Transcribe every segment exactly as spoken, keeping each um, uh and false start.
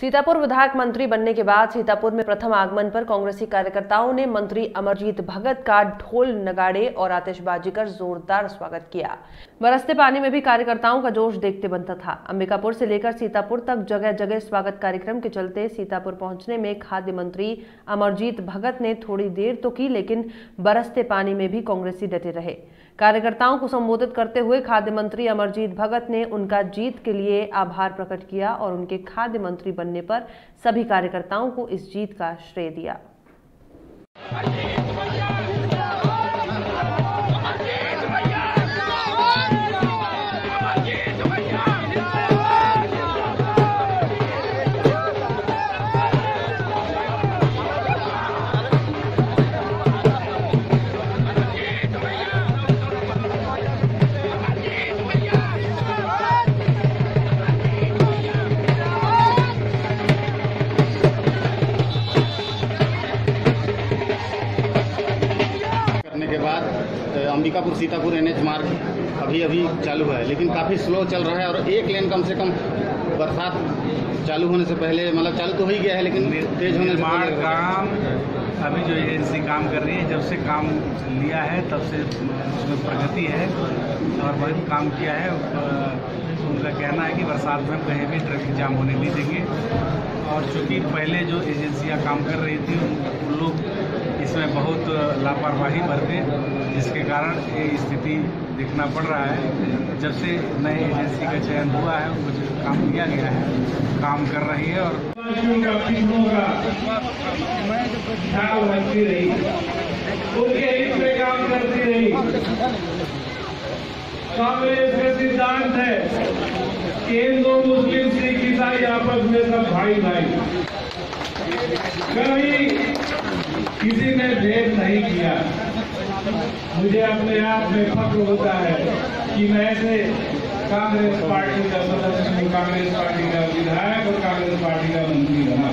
सीतापुर विधायक मंत्री बनने के बाद सीतापुर में प्रथम आगमन पर कांग्रेसी कार्यकर्ताओं ने मंत्री अमरजीत भगत का ढोल नगाड़े और आतिशबाजी कर जोरदार स्वागत किया। बरसते पानी में भी कार्यकर्ताओं का जोश देखते बनता था। अंबिकापुर से लेकर सीतापुर तक जगह जगह स्वागत कार्यक्रम के चलते सीतापुर पहुंचने में खाद्य मंत्री अमरजीत भगत ने थोड़ी देर तो की, लेकिन बरसते पानी में भी कांग्रेसी डटे रहे। कार्यकर्ताओं को संबोधित करते हुए खाद्य मंत्री अमरजीत भगत ने उनका जीत के लिए आभार प्रकट किया और उनके खाद्य मंत्री बनने पर सभी कार्यकर्ताओं को इस जीत का श्रेय दिया। के बाद अंबिकापुर सीतापुर एनएच मार्ग अभी अभी चालू है, लेकिन काफ़ी स्लो चल रहा है और एक लेन कम से कम बरसात चालू होने से पहले, मतलब चालू तो हो ही गया है लेकिन तेज होने से पहले काम अभी जो एजेंसी काम कर रही है, जब से काम लिया है तब से उसमें प्रगति है और बहुत काम किया है। उनका कहना है कि बरसात में कहीं भी ट्रैफिक जाम होने नहीं देंगे और चूँकि पहले जो एजेंसियां काम कर रही थी उन लोग इसमें बहुत लापरवाही बरते, जिसके कारण ये स्थिति देखना पड़ रहा है। जब से नए एजेंसी का चयन हुआ है, उनको काम किया गया है, काम कर रही है और रही उनके हित में काम करती रही। कांग्रेस का सिद्धांत है कि हिंदू मुस्लिम सिख ईसाई आपस में सब भाई भाई, कभी किसी ने भेद नहीं किया। मुझे अपने आप में फख्र होता है कि मैं ऐसे कांग्रेस पार्टी का सदस्य हूँ, कांग्रेस पार्टी का विधायक और कांग्रेस पार्टी का मंत्री बना।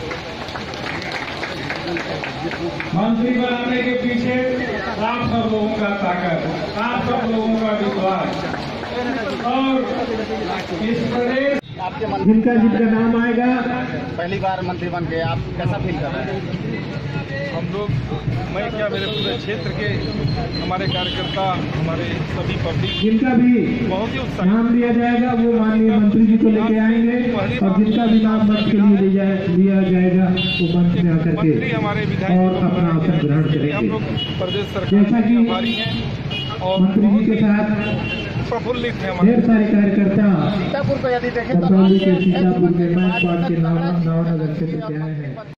मंत्री बनाने के पीछे आप सब लोगों का ताकत, आप सब लोगों का विश्वास और इस प्रदेश आपके मन जिनका जिनका नाम आएगा पहली बार मंत्री बन के आप कैसा फील कर रहे हैं? हम लोग, मैं क्या, मेरे पूरे क्षेत्र के हमारे कार्यकर्ता, हमारे सभी पब्लिक जिनका भी बहुत ही उत्साह नाम लिया जाएगा वो माननीय मंत्री जी को लेके आएंगे और जिनका भी नाम मंच के लिए लिया जाएगा वो मंच में आकर मंत्री हमारे के विधायक और अपना अवसर ग्रहण हम लोग करेंगे। प्रदेश सरकार जैसा के कि आभारी हैं और मंत्री बहुत जी के ही साथ प्रफुल्लित है। ढेर सारे कार्यकर्ता सीतापुर को यदि देखें तो सीतापुर के नाम नवानगर से आए हैं।